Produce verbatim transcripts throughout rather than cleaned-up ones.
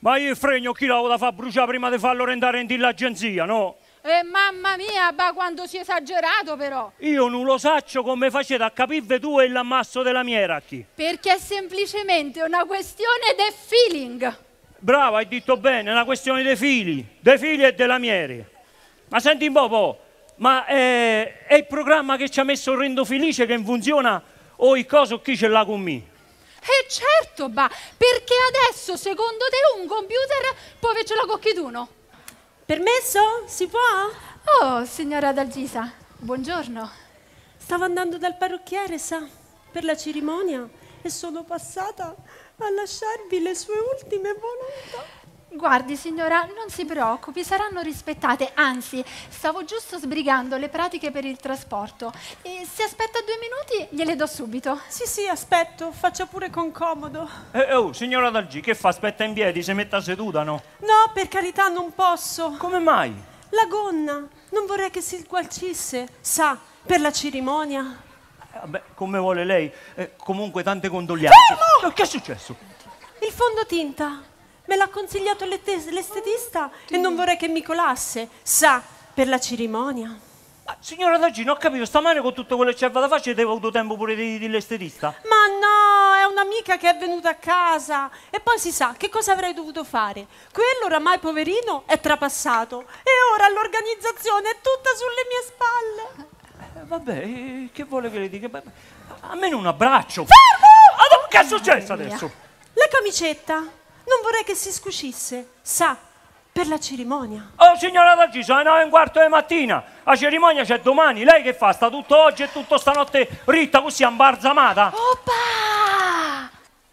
Ma io il fregno chi l'avevo da far bruciare prima di farlo rendere in l'agenzia, no? Eh, mamma mia, ba quando si è esagerato però. Io non lo saccio come facete a capire tu e l'ammasso della miera chi. Perché è semplicemente una questione di feeling. Brava, hai detto bene, è una questione dei fili, dei fili e della miere. Ma senti un po', po', ma è, è il programma che ci ha messo il Rendo Felice che funziona o il coso chi ce l'ha con me? Eh certo, ba, perché adesso secondo te un computer può avercela con chi tu no? Permesso? Si può? Oh, signora Dalgisa, buongiorno. Stavo andando dal parrucchiere, sa, per la cerimonia e sono passata a lasciarvi le sue ultime volontà. Guardi signora, non si preoccupi, saranno rispettate, anzi, stavo giusto sbrigando le pratiche per il trasporto e se aspetta due minuti gliele do subito. Sì, sì, aspetto, faccia pure con comodo. Eh, oh, signora Dalgi, che fa? Aspetta in piedi, si metta seduta, no? No, per carità, non posso. Come mai? La gonna, non vorrei che si sgualcisse, sa, per la cerimonia. Eh, vabbè, come vuole lei. Eh, comunque, tante condoglianze. Fermo! Che è successo? Il fondotinta. Me l'ha consigliato l'estetista e non vorrei che mi colasse, sa, per la cerimonia. Ah, signora Dalgi, non ho capito, stamane con tutto quello che c'è da fare, avete avuto tempo pure di, di l'estetista? Ma no, è un'amica che è venuta a casa. E poi si sa, che cosa avrei dovuto fare? Quello oramai, poverino, è trapassato. E ora l'organizzazione è tutta sulle mie spalle. Eh, vabbè, eh, che vuole che le dica? Beh, a me un abbraccio. Fermo! Ah, che è successo adesso? La camicetta. Non vorrei che si scuscisse, sa, per la cerimonia. Oh, signora Dalgi, sono le nove e un quarto di mattina. La cerimonia c'è domani. Lei che fa? Sta tutto oggi e tutto stanotte ritta così ambarzamata? Oppa!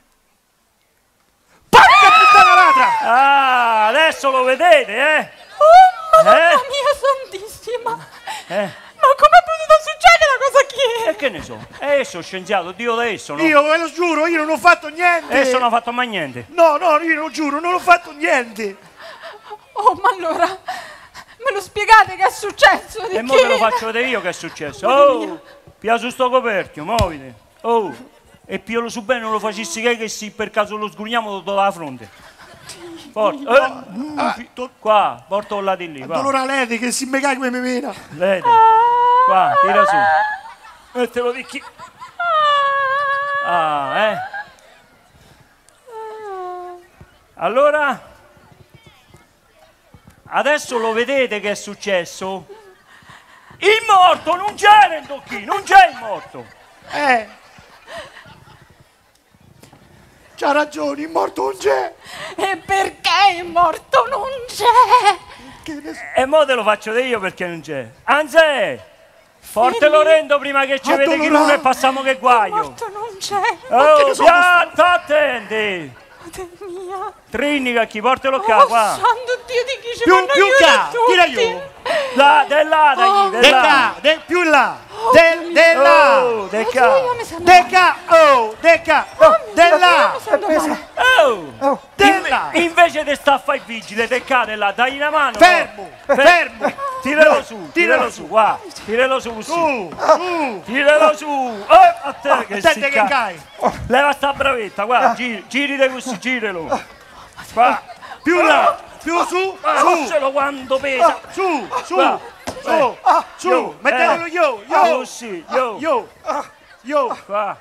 Porca puttana ladra! Ah, adesso lo vedete, eh? Oh, mamma Eh? mia santissima! Eh? Ma com'è potuto succedere una cosa che... E che ne so? E esso, scienziato, Dio da esso, no? Io ve lo giuro, io non ho fatto niente. Esso non ha fatto mai niente. No, no, io lo giuro, non ho fatto niente. Oh, ma allora... Me lo spiegate che è successo? E mo te lo faccio vedere io che è successo. Oh, pia su sto coperchio, muoviti. Oh, e piolo su bene non lo facessi che che sì, per caso lo sgrugniamo tutto dalla fronte. Forza. Eh, Ah, qua, porto là di lì, va. allora lei che si me come me mena. Vedi? Qua, tira su. E te lo dici. Ah, eh. Allora, adesso lo vedete che è successo? Il morto non c'è nel tocchino, non c'è il morto. Eh. C'ha ragione, il morto non c'è. E perché il morto non c'è? Che ne so. E mo te lo faccio vedere io perché non c'è. Anzi, forte lo rendo prima che ci vede chi non e passiamo che Il guaio. morto non c'è. Oh, pianta, attenti. Madre mia. Trinnica chi, portelo qua, Oh, qua. santo Dio di chi ci Più, vanno più aiuto qua, tutti. tira giù. Là, de là, dai, Oh, de De là. qua, de, più là. De, de là. Oh, de Oddio, qua. io mi sento De male. qua, oh, de qua, oh, de là. Mi sento male. Oh, De in- là. invece di sta a fare il vigile, te cade là, dai una mano. Fermo, no? Fer- fermo. Tiralo su, tiralo Tiralo su, qua. Tiralo su, sì. Su, su. Tiralo su. Eh, a te che Attenti si che ca- cai. Leva sta bravetta, guarda, giri, girite così, giralo. Qua. Più là, più su, Ah, su, ce lo quando pesa. su, su, Qua. su, su. Yo, Mettetelo eh. io, io, Così, yo, io, io. qua.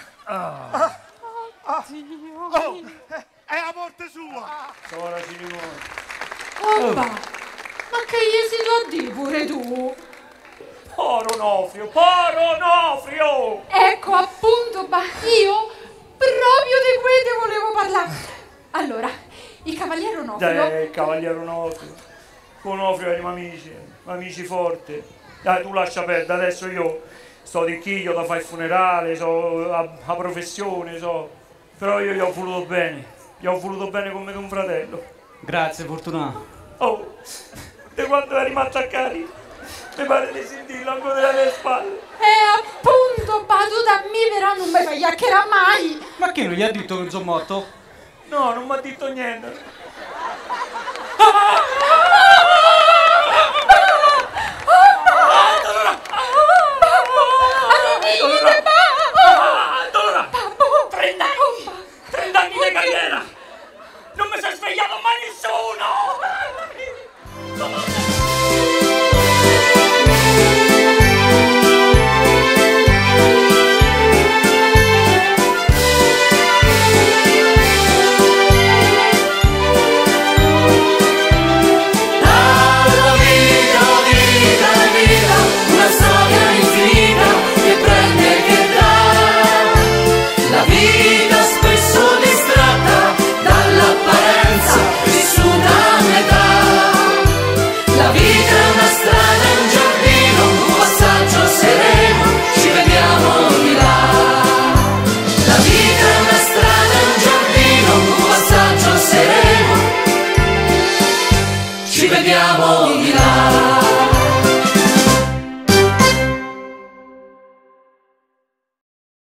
Oh, è la morte sua. Ora si rimuove. Oh, ma che gli si può dire pure tu? Poro Nofrio, Poro Nofrio! Ecco appunto, ma io proprio di cui te volevo parlare. Allora, il cavaliere Onofrio... Dai, cavaliere Onofrio. Con Onofrio eravamo amici, amici forti. Dai, tu lascia perdere, adesso io sto di chiglio da fare il funerale, so a, a professione, so. Però io gli ho voluto bene, gli ho voluto bene come un fratello. Grazie, Fortunato. Oh, e quando eri mattaccato, mi pare di sentirlo ancora dalle mie spalle. E appunto, ma tu da me però non mi fai chiacchierare mai. Ma che non gli ha detto che non sono morto? No, non mi ha detto niente.